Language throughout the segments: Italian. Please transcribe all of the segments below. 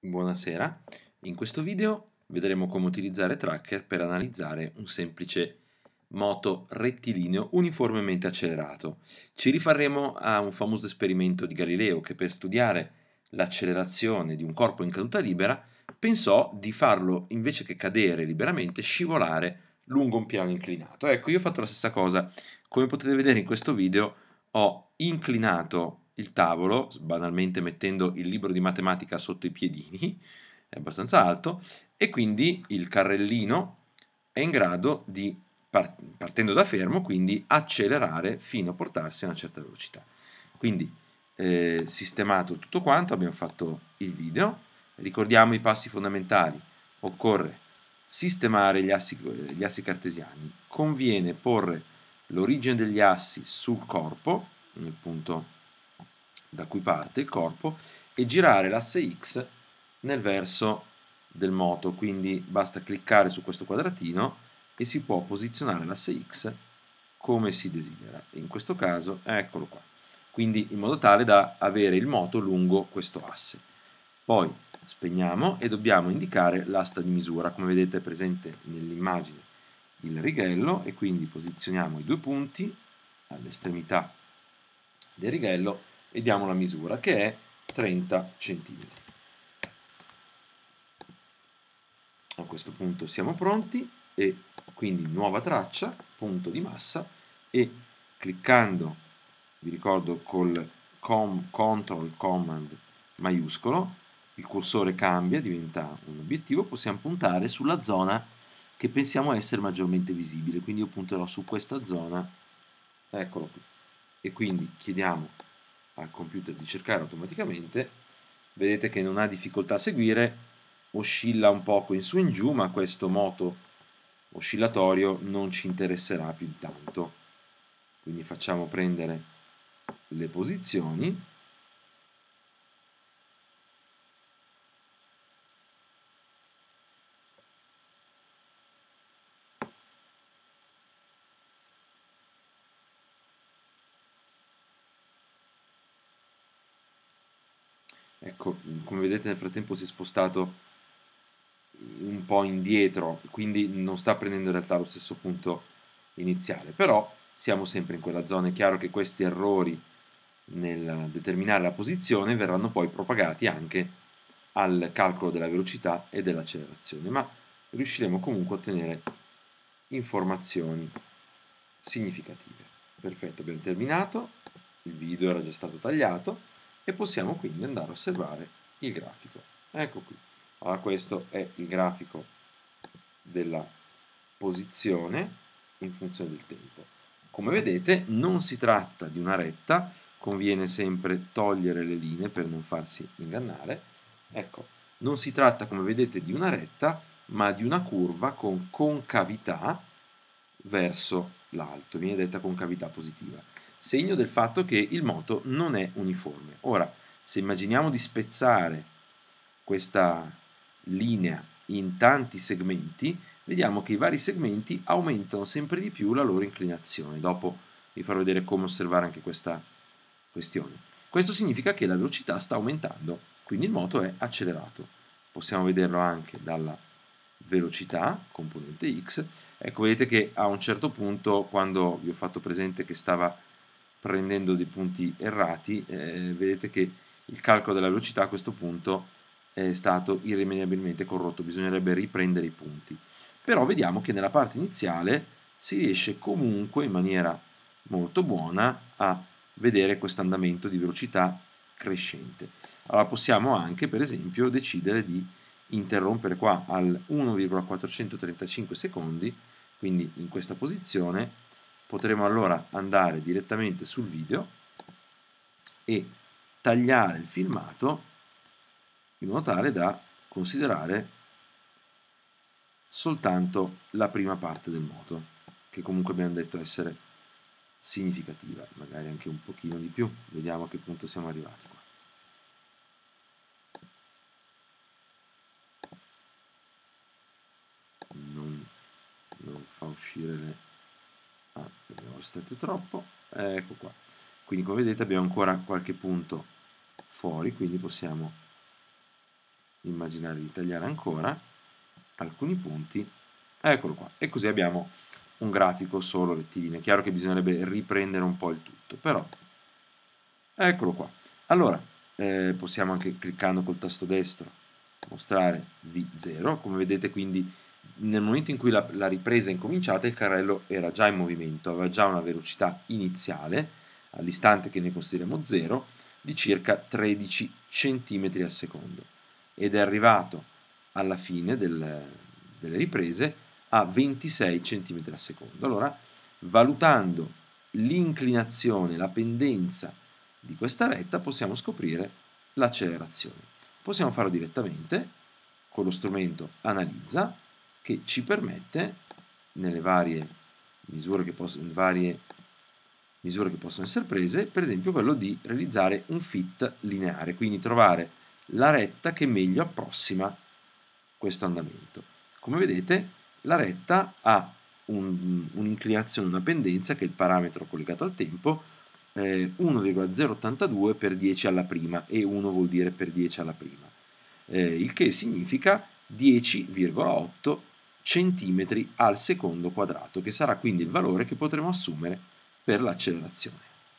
Buonasera, in questo video vedremo come utilizzare Tracker per analizzare un semplice moto rettilineo uniformemente accelerato. Ci rifarremo a un famoso esperimento di Galileo che per studiare l'accelerazione di un corpo in caduta libera pensò di farlo invece che cadere liberamente scivolare lungo un piano inclinato. Ecco, io ho fatto la stessa cosa. Come potete vedere in questo video ho inclinato il tavolo, banalmente mettendo il libro di matematica sotto i piedini, è abbastanza alto, e quindi il carrellino è in grado di, partendo da fermo, quindi accelerare fino a portarsi a una certa velocità. Quindi, sistemato tutto quanto, abbiamo fatto il video, ricordiamo i passi fondamentali, occorre sistemare gli assi cartesiani, conviene porre l'origine degli assi sul corpo, nel punto da cui parte il corpo, e girare l'asse X nel verso del moto, quindi basta cliccare su questo quadratino e si può posizionare l'asse X come si desidera. In questo caso, eccolo qua, quindi in modo tale da avere il moto lungo questo asse. Poi spegniamo e dobbiamo indicare l'asta di misura, come vedete è presente nell'immagine il righello, e quindi posizioniamo i due punti all'estremità del righello e diamo la misura che è 30 cm. A questo punto siamo pronti e quindi nuova traccia, punto di massa, e cliccando, vi ricordo col Control Command maiuscolo, il cursore cambia, diventa un obiettivo, possiamo puntare sulla zona che pensiamo essere maggiormente visibile, quindi io punterò su questa zona, eccolo qui, e quindi chiediamo al computer di cercare automaticamente. Vedete che non ha difficoltà a seguire, oscilla un poco in su e in giù, ma questo moto oscillatorio non ci interesserà più di tanto. Quindi facciamo prendere le posizioni. Ecco, come vedete nel frattempo si è spostato un po' indietro, quindi non sta prendendo in realtà lo stesso punto iniziale, però siamo sempre in quella zona. È chiaro che questi errori nel determinare la posizione verranno poi propagati anche al calcolo della velocità e dell'accelerazione, ma riusciremo comunque a ottenere informazioni significative. Perfetto, abbiamo terminato, il video era già stato tagliato e possiamo quindi andare a osservare il grafico. Ecco qui. Allora, questo è il grafico della posizione in funzione del tempo. Come vedete non si tratta di una retta, conviene sempre togliere le linee per non farsi ingannare. Ecco, non si tratta, come vedete, di una retta, ma di una curva con concavità verso l'alto, viene detta concavità positiva, segno del fatto che il moto non è uniforme. Ora, se immaginiamo di spezzare questa linea in tanti segmenti, vediamo che i vari segmenti aumentano sempre di più la loro inclinazione. Dopo vi farò vedere come osservare anche questa questione. Questo significa che la velocità sta aumentando, quindi il moto è accelerato. Possiamo vederlo anche dalla velocità, componente x. Ecco, vedete che a un certo punto, quando vi ho fatto presente che stava prendendo dei punti errati, vedete che il calcolo della velocità a questo punto è stato irrimediabilmente corrotto, bisognerebbe riprendere i punti. Però vediamo che nella parte iniziale si riesce comunque in maniera molto buona a vedere questo andamento di velocità crescente. Allora possiamo anche, per esempio, decidere di interrompere qua al 1,435 secondi, quindi in questa posizione potremo allora andare direttamente sul video e tagliare il filmato in modo tale da considerare soltanto la prima parte del moto, che comunque abbiamo detto essere significativa, magari anche un pochino di più. Vediamo a che punto siamo arrivati qua. Non fa uscire le... Ah, abbiamo state troppo. Ecco qua. Quindi come vedete abbiamo ancora qualche punto fuori, quindi possiamo immaginare di tagliare ancora alcuni punti, eccolo qua, e così abbiamo un grafico solo rettilineo. È chiaro che bisognerebbe riprendere un po' il tutto, però eccolo qua. Allora, possiamo anche cliccando col tasto destro mostrare V0, come vedete quindi nel momento in cui la ripresa è incominciata il carrello era già in movimento, aveva già una velocità iniziale, all'istante che ne consideriamo 0, di circa 13 cm al secondo ed è arrivato alla fine delle riprese a 26 cm al secondo. Allora, valutando l'inclinazione, la pendenza di questa retta, possiamo scoprire l'accelerazione. Possiamo farlo direttamente con lo strumento Analizza, che ci permette, nelle varie misure che possono essere prese, per esempio quello di realizzare un fit lineare, quindi trovare la retta che meglio approssima questo andamento. Come vedete, la retta ha un'inclinazione, una pendenza, che è il parametro collegato al tempo, 1,082 per 10 alla prima, e 1 vuol dire per 10 alla prima, il che significa 10,8 centimetri al secondo quadrato, che sarà quindi il valore che potremo assumere per l'accelerazione.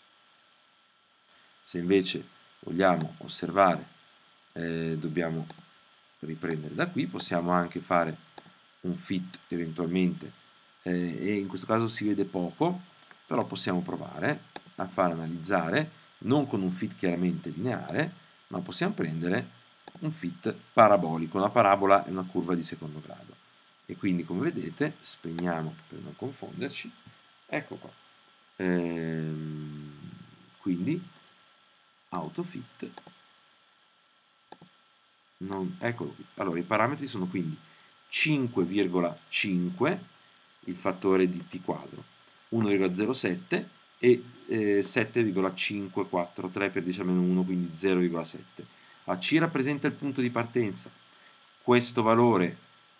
Se invece vogliamo osservare, dobbiamo riprendere da qui, possiamo anche fare un fit eventualmente, e in questo caso si vede poco, però possiamo provare a far analizzare, non con un fit chiaramente lineare, ma possiamo prendere un fit parabolico. Una parabola è una curva di secondo grado. E quindi, come vedete, spegniamo per non confonderci, ecco qua. Quindi, autofit, eccolo qui. Allora, i parametri sono quindi 5,5 il fattore di t quadro, 1,07 e 7,543 per 10 a meno 1, quindi 0,7. A C rappresenta il punto di partenza. Questo valore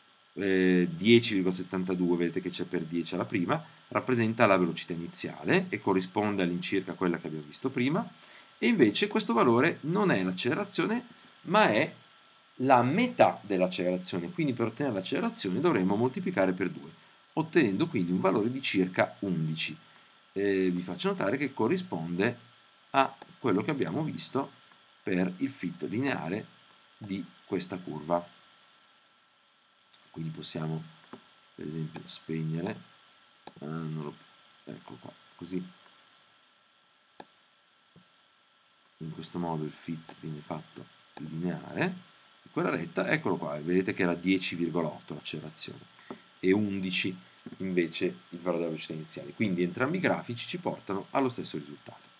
10,72, vedete che c'è per 10 alla prima, rappresenta la velocità iniziale e corrisponde all'incirca a quella che abbiamo visto prima, e invece questo valore non è l'accelerazione, ma è la metà dell'accelerazione, quindi per ottenere l'accelerazione dovremmo moltiplicare per 2, ottenendo quindi un valore di circa 11. Vi faccio notare che corrisponde a quello che abbiamo visto per il fit lineare di questa curva. Quindi possiamo per esempio spegnere, ecco qua, così in questo modo il fit viene fatto lineare. Quella retta, eccolo qua, vedete che era 10,8 l'accelerazione e 11 invece il valore della velocità iniziale, quindi entrambi i grafici ci portano allo stesso risultato.